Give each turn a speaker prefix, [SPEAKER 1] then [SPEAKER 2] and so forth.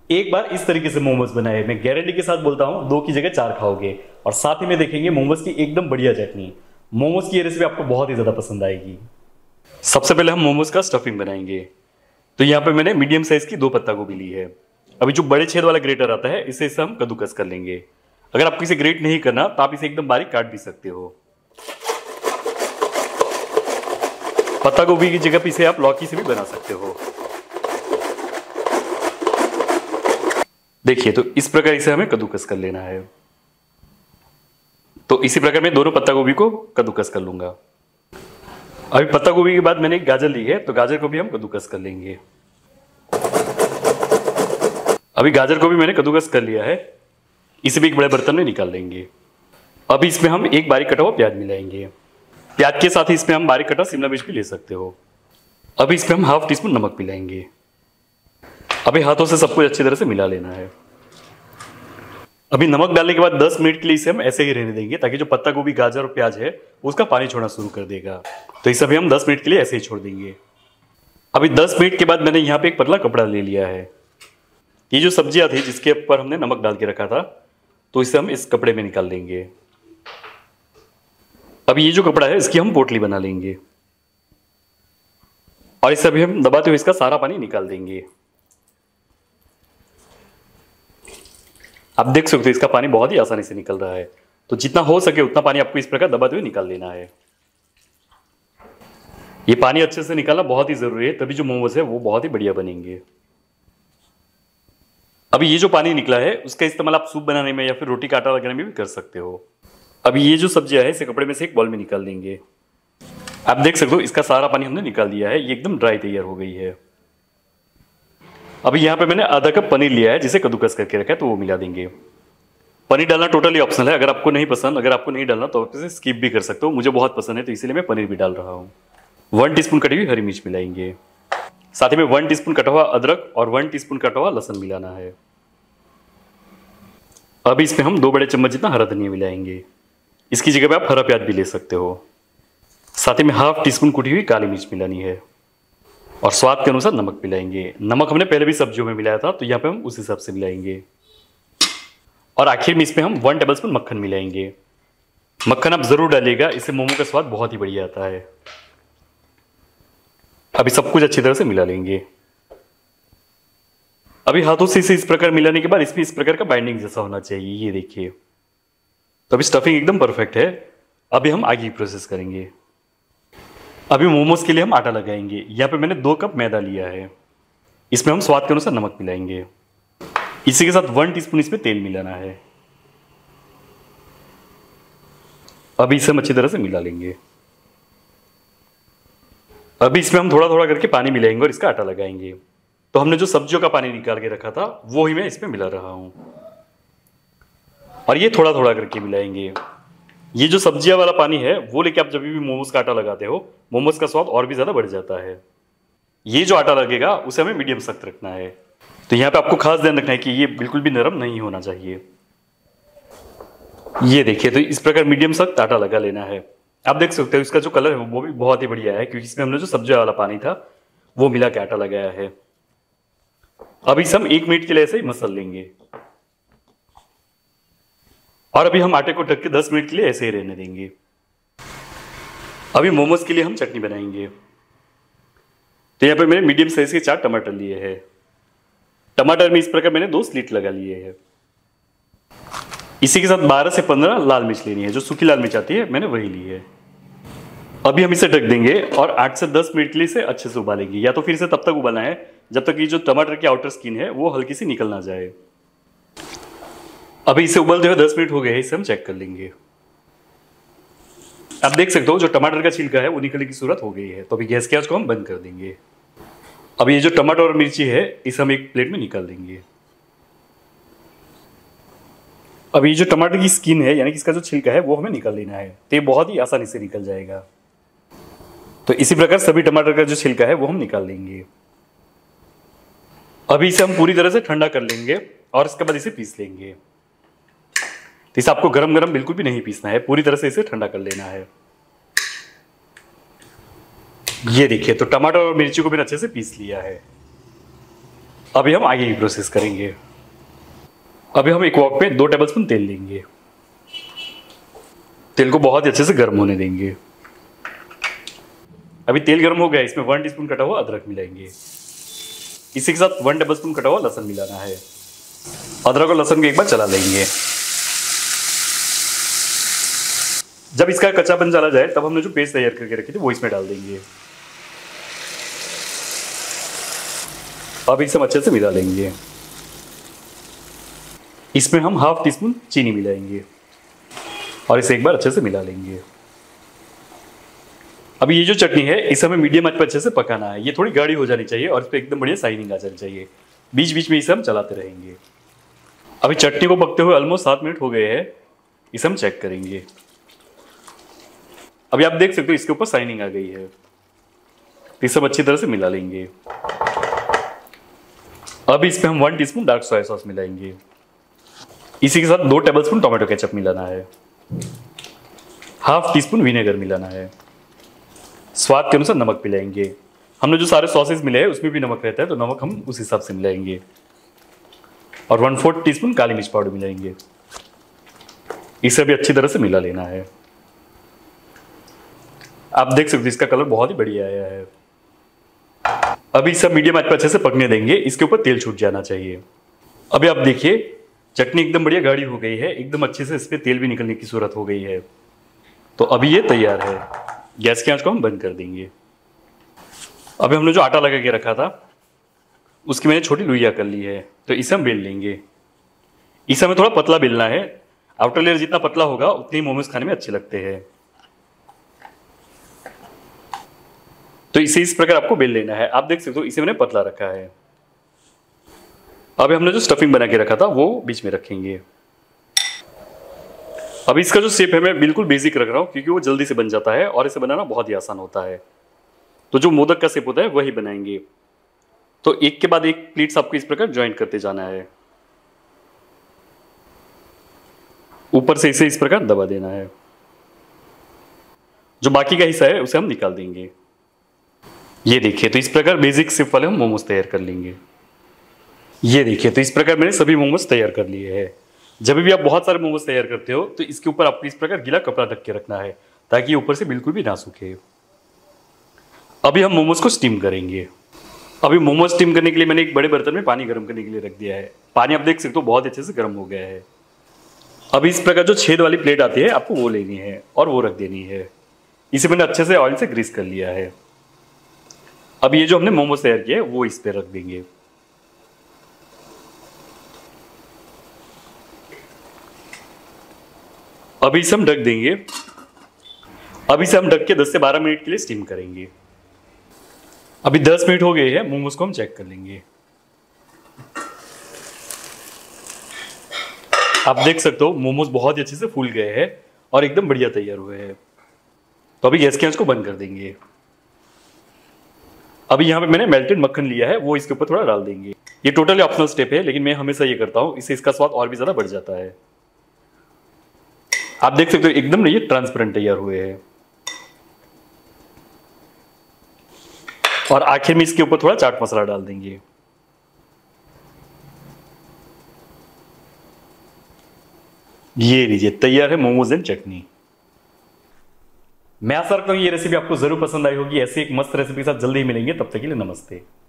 [SPEAKER 1] एक बार इस तरीके से मोमोज बनाए, मैं गारंटी के साथ बोलता हूँ 2 की जगह 4 खाओगे। और साथ ही में देखेंगे मोमोज की एकदम बढ़िया चटनी। मोमोज की ये रेसिपी आपको बहुत ही ज्यादा पसंद आएगी। सबसे पहले हम मोमोज का स्टफिंग बनाएंगे। तो यहाँ पे मैंने मीडियम साइज की 2 पत्ता गोभी ली है। अभी जो बड़े छेद वाला ग्रेटर आता है इसे हम कद्दूकस कर लेंगे। अगर आपको इसे ग्रेट नहीं करना तो आप इसे एकदम बारीक काट भी सकते हो। पत्ता गोभी की जगह पे इसे आप लौकी से भी बना सकते हो। देखिए, तो इस प्रकार इसे हमें कद्दूकस कर लेना है। तो इसी प्रकार मैं दोनों पत्ता गोभी को कद्दूकस कर लूंगा। अभी पत्ता गोभी के बाद मैंने एक गाजर ली है, तो गाजर को भी हम कद्दूकस कर लेंगे। अभी गाजर को भी मैंने कद्दूकस कर लिया है, इसे भी एक बड़े बर्तन में निकाल लेंगे। अभी इसमें हम एक बारीक कटा हुआ प्याज मिलाएंगे। प्याज के साथ ही इसमें हम बारीक कटा शिमला मिर्च भी ले सकते हो। अभी इसमें हम हाफ टी स्पून नमक मिलाएंगे। अभी हाथों से सब कुछ अच्छी तरह से मिला लेना है। अभी नमक डालने के बाद 10 मिनट के लिए इसे हम ऐसे ही रहने देंगे, ताकि जो पत्ता गोभी, गाजर और प्याज है उसका पानी छोड़ना शुरू कर देगा। तो इसे अभी हम 10 मिनट के लिए ऐसे ही छोड़ देंगे। अभी 10 मिनट के बाद मैंने यहाँ पे एक पतला कपड़ा ले लिया है। ये जो सब्जियां थी जिसके ऊपर हमने नमक डाल के रखा था, तो इसे हम इस कपड़े में निकाल देंगे। अभी ये जो कपड़ा है इसकी हम पोटली बना लेंगे और इसे अभी हम दबाते हुए इसका सारा पानी निकाल देंगे। आप देख सकते हो इसका पानी बहुत ही आसानी से निकल रहा है। तो जितना हो सके उतना पानी आपको इस प्रकार दबाते हुए निकाल लेना है। ये पानी अच्छे से निकालना बहुत ही जरूरी है, तभी जो मोमोज है वो बहुत ही बढ़िया बनेंगे। अभी ये जो पानी निकला है उसका इस्तेमाल आप सूप बनाने में या फिर रोटी का आटा लगाने में भी कर सकते हो। अभी ये जो सब्जियां है इसे कपड़े में से एक बॉल में निकाल देंगे। आप देख सकते हो इसका सारा पानी हमने निकाल दिया है, ये एकदम ड्राई तैयार हो गई है। अभी यहाँ पे मैंने आधा कप पनीर लिया है जिसे कद्दूकस करके रखा है, तो वो मिला देंगे। पनीर डालना टोटली ऑप्शनल है, अगर आपको नहीं पसंद, अगर आपको नहीं डालना तो आप इसे स्किप भी कर सकते हो। मुझे बहुत पसंद है तो इसीलिए मैं पनीर भी डाल रहा हूँ। 1 टीस्पून कटी हुई हरी मिर्च मिलाएंगे। साथ ही में 1 टीस्पून कटा हुआ अदरक और 1 टीस्पून कटा हुआ लहसुन मिलाना है। अभी इसमें हम 2 बड़े चम्मच जितना हरा धनिया मिलाएंगे। इसकी जगह पे आप हरा प्याज भी ले सकते हो। साथ ही में हाफ टीस्पून कुटी हुई काली मिर्च मिलानी है और स्वाद के अनुसार नमक मिलाएंगे। नमक हमने पहले भी सब्जियों में मिलाया था, तो यहाँ पे हम उस हिसाब से मिलाएंगे। और आखिर में इसमें हम 1 टेबलस्पून मक्खन मिलाएंगे। मक्खन आप जरूर डालिएगा, इससे मोमो का स्वाद बहुत ही बढ़िया आता है। अभी सब कुछ अच्छी तरह से मिला लेंगे। अभी हाथों से इसे इस प्रकार मिलाने के बाद इसमें इस प्रकार का बाइंडिंग जैसा होना चाहिए, ये देखिए। तो अभी स्टफिंग एकदम परफेक्ट है। अभी हम आगे की प्रोसेस करेंगे। अभी मोमोज के लिए हम आटा लगाएंगे। यहाँ पे मैंने 2 कप मैदा लिया है। इसमें हम स्वाद के अनुसार नमक मिलाएंगे। इसी के साथ 1 टीस्पून इसमें तेल मिलाना है। अभी इसे हम अच्छी तरह से मिला लेंगे। अभी इसमें हम थोड़ा थोड़ा करके पानी मिलाएंगे और इसका आटा लगाएंगे। तो हमने जो सब्जियों का पानी निकाल के रखा था वो ही मैं इसमें मिला रहा हूं और ये थोड़ा थोड़ा करके मिलाएंगे। ये जो सब्जियां वाला पानी है वो लेके आप जब भी मोमोज का आटा लगाते हो, मोमोज का स्वाद और भी ज्यादा बढ़ जाता है। ये जो आटा लगेगा उसे हमें मीडियम सख्त रखना है। तो यहाँ पे आपको खास ध्यान रखना है कि ये बिल्कुल भी नरम नहीं होना चाहिए। ये देखिए, तो इस प्रकार मीडियम सख्त आटा लगा लेना है। आप देख सकते हो इसका जो कलर है वो भी बहुत ही बढ़िया है, क्योंकि इसमें हमने जो सब्जियों वाला पानी था वो मिला के आटा लगाया है। अभी इसे हम 1 मिनट के लिए ऐसे ही मसल लेंगे और अभी हम आटे को ढक के 10 मिनट के लिए ऐसे ही रहने देंगे। अभी मोमोज के लिए हम चटनी बनाएंगे। तो यहाँ पे मैंने मीडियम साइज के 4 टमाटर लिए हैं। टमाटर में इस प्रकार मैंने 2 स्लिट लगा लिए हैं। इसी के साथ 12 से 15 लाल मिर्च लेनी है, जो सूखी लाल मिर्च आती है मैंने वही ली है। अभी हम इसे ढक देंगे और 8 से 10 मिनट के लिए इसे अच्छे से उबालेंगे, या तो फिर इसे तब तक उबालना है जब तक ये जो टमाटर की आउटर स्किन है वो हल्की सी निकल ना जाए। अभी इसे उबलते हुए 10 मिनट हो गए हैं, इसे हम चेक कर लेंगे। आप देख सकते हो जो टमाटर का छिलका है वो निकलने की सूरत हो गई है। तो अभी गैस की आंच को हम बंद कर देंगे। अब ये जो टमाटर और मिर्ची है इसे हम एक प्लेट में निकाल देंगे। अब ये जो टमाटर की स्किन है यानी कि इसका जो छिलका है वो हमें निकाल लेना है, तो ये बहुत ही आसानी से निकल जाएगा। तो इसी प्रकार सभी टमाटर का जो छिलका है वो हम निकाल लेंगे। अभी इसे हम पूरी तरह से ठंडा कर लेंगे और इसके बाद इसे पीस लेंगे। तो इसे आपको गरम गरम बिल्कुल भी नहीं पीसना है, पूरी तरह से इसे ठंडा कर लेना है। ये देखिए, तो टमाटर और मिर्ची को मैंने अच्छे से पीस लिया है। अभी हम आगे की प्रोसेस करेंगे। अभी हम एक वॉक पे 2 टेबलस्पून तेल लेंगे। तेल को बहुत ही अच्छे से गर्म होने देंगे। अभी तेल गर्म हो गया, इसमें 1 टीस्पून कटा हुआ अदरक मिलाएंगे। इसी के साथ 1 टेबलस्पून कटा हुआ लहसुन मिलाना है। अदरक और लहसुन को एक बार चला लेंगे। जब इसका कच्चापन चला जाए तब हमने जो पेस्ट तैयार करके रखी थी वो इसमें डाल देंगे। अब इसे हम अच्छे से मिला लेंगे। इसमें हम 1/2 टीस्पून चीनी मिलाएंगे और इसे एक बार अच्छे से मिला लेंगे। अभी ये जो चटनी है इसे हमें मीडियम आंच पर अच्छे से पकाना है। ये थोड़ी गाढ़ी हो जानी चाहिए और इस पर एकदम बढ़िया शाइनिंग आ जानी चाहिए। बीच बीच में इसे हम चलाते रहेंगे। अभी चटनी को पकते हुए ऑलमोस्ट 7 मिनट हो गए हैं। इसे हम चेक करेंगे। अभी आप देख सकते हो इसके ऊपर शाइनिंग आ गई है। इसे हम अच्छी तरह से मिला लेंगे। अब इस पे हम 1 टीस्पून डार्क सोया सॉस मिलाएंगे। इसी के साथ 2 टेबलस्पून टोमेटो केचप मिलाना है। 1/2 टीस्पून विनेगर मिलाना है। स्वाद के अनुसार नमक मिलाएंगे। हमने जो सारे सॉसेस मिले हैं उसमें भी नमक रहता है, तो नमक हम उस हिसाब से मिलाएंगे। और 1/4 टीस्पून काली मिर्च पाउडर मिलाएंगे। इसे भी अच्छी तरह से मिला लेना है। आप देख सकते हो इसका कलर बहुत ही बढ़िया आया है। अभी सब मीडियम आंच पर अच्छे से पकने देंगे। इसके ऊपर तेल छूट जाना चाहिए। अभी आप देखिए चटनी एकदम बढ़िया गाढ़ी हो गई है। एकदम अच्छे से इस पर तेल भी निकलने की सूरत हो गई है। तो अभी ये तैयार है। गैस की आंच को हम बंद कर देंगे। अभी हमने जो आटा लगा के रखा था उसकी मैंने छोटी लोइयां कर ली है, तो इसे हम बेल लेंगे। इसे हमें थोड़ा पतला बेलना है। आउटर लेयर जितना पतला होगा उतने ही मोमोज खाने में अच्छे लगते हैं। तो इसे इस प्रकार आपको बेल लेना है। आप देख सकते हो इसे मैंने पतला रखा है। अभी हमने जो स्टफिंग बना के रखा था वो बीच में रखेंगे। अभी इसका जो शेप है मैं बिल्कुल बेसिक रख रहा हूँ क्योंकि वो जल्दी से बन जाता है और इसे बनाना बहुत ही आसान होता है। तो जो मोदक का शेप होता है वही बनाएंगे। तो एक के बाद एक प्लेट्स आपको इस प्रकार ज्वाइंट करते जाना है। ऊपर से इसे इस प्रकार दबा देना है। जो बाकी का हिस्सा है उसे हम निकाल देंगे। ये देखिए, तो इस प्रकार बेसिक शेप वाले हम मोमोज तैयार कर लेंगे। ये देखिए, तो इस प्रकार मैंने सभी मोमोज तैयार कर लिए हैं। जब भी आप बहुत सारे मोमोज तैयार करते हो तो इसके ऊपर आपको इस प्रकार गीला कपड़ा ढक के रखना है ताकि ऊपर से बिल्कुल भी ना सूखे। अभी हम मोमोज को स्टीम करेंगे। अभी मोमोज स्टीम करने के लिए मैंने एक बड़े बर्तन में पानी गर्म करने के लिए रख दिया है। पानी आप देख सकते हो बहुत अच्छे से गर्म हो गया है। अभी इस प्रकार जो छेद वाली प्लेट आती है आपको वो लेनी है और वो रख देनी है। इसे मैंने अच्छे से ऑयल से ग्रीस कर लिया है। अब ये जो हमने मोमोज तैयार किए वो इस पे रख देंगे। अभी इसे हम ढक देंगे। अभी इसे हम ढक के 10 से 12 मिनट के लिए स्टीम करेंगे। अभी 10 मिनट हो गए हैं। मोमोज को हम चेक कर लेंगे। आप देख सकते हो मोमोज बहुत ही अच्छे से फूल गए हैं और एकदम बढ़िया तैयार हुए हैं। तो अभी गैस की आंच को बंद कर देंगे। अभी यहाँ पे मैंने मेल्टेड मक्खन लिया है, वो इसके ऊपर थोड़ा डाल देंगे। ये टोटली ऑप्शनल स्टेप है लेकिन मैं हमेशा ये करता हूँ, इससे इसका स्वाद और भी ज्यादा बढ़ जाता है। आप देख सकते हो एकदम ये ट्रांसपेरेंट तैयार हुए हैं। और आखिर में इसके ऊपर थोड़ा चाट मसाला डाल देंगे। ये लीजिए, तैयार है मोमोज एंड चटनी। मैं आशा रखता हूं ये रेसिपी आपको जरूर पसंद आई होगी। ऐसी एक मस्त रेसिपी के साथ जल्दी ही मिलेंगे। तब तक के लिए नमस्ते।